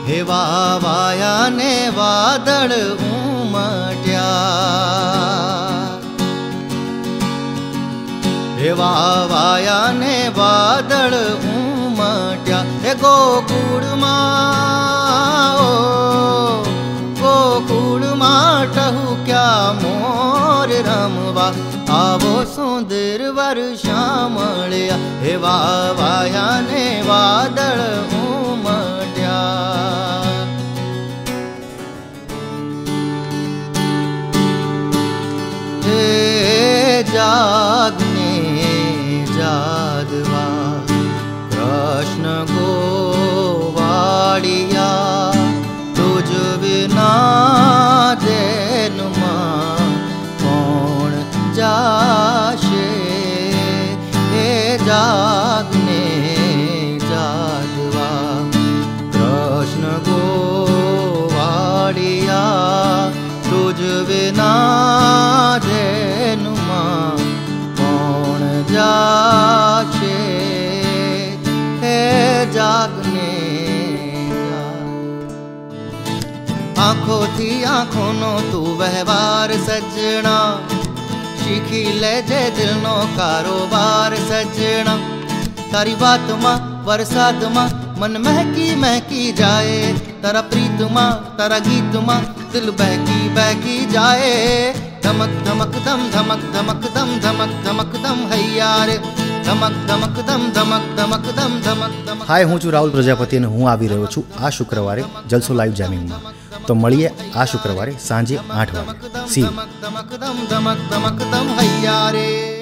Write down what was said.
हे via ने वादळ उमट्या, हे via ने वादळ उमट्या। हे गोकुळमा टहुक्या मोर रमवा, आवो सुंदर वर्षा मळ्या। हे वाया ने वादळ उमट्या। हे जागने जादवा कृष्ण गोवाड़िया, तुझ बिना जाशे। हे जागने जादवा कृष्ण गोवाड़िया, तुझ बिना धेनुमा कौन जाशे। हे जागने आँखों थी आँखों नो तू व्यवहार सजना, शीखी ले जे दिल नो कारोबार सजना। तारी बात माँ बरसात माँ मन महकी महकी जाए, तारा प्रीत माँ तारा गीत माँ दिल बहकी बहकी जाए। धमक धमक दम धमक धमक दम धमक धमक दम हैयारे, धमक धमक दम धमक धमक दम धमक धमक। हाय, હું છું રાહુલ પ્રજાપતિ અને હું આવી રહ્યો છું આ શુક્રવારે જલસો લાઈવ જામિંગમાં। તો મળીએ આ શુક્રવારે સાંજે 8 વાગે। See you.